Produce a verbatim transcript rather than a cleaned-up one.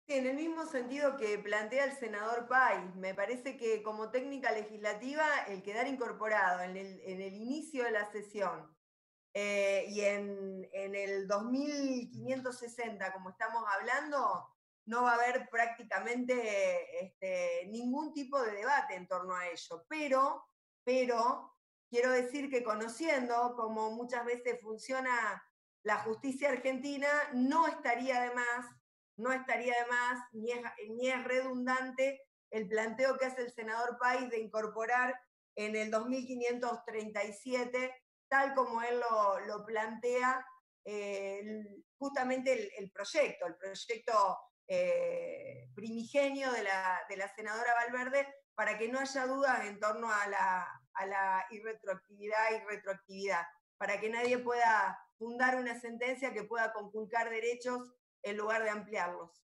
Sí, en el mismo sentido que plantea el senador País, me parece que como técnica legislativa el quedar incorporado en el, en el inicio de la sesión eh, y en, en el dos mil quinientos sesenta, como estamos hablando, no va a haber prácticamente este, ningún tipo de debate en torno a ello. Pero, pero quiero decir que conociendo cómo muchas veces funciona la justicia argentina, no estaría de más, no estaría de más, ni es, ni es redundante el planteo que hace el senador País de incorporar en el dos mil quinientos treinta y siete, tal como él lo, lo plantea, eh, el, justamente el, el, proyecto, el proyecto eh, primigenio de la, de la senadora Valverde, para que no haya dudas en torno a la, a la irretroactividad y retroactividad, para que nadie pueda fundar una sentencia que pueda conculcar derechos en lugar de ampliarlos.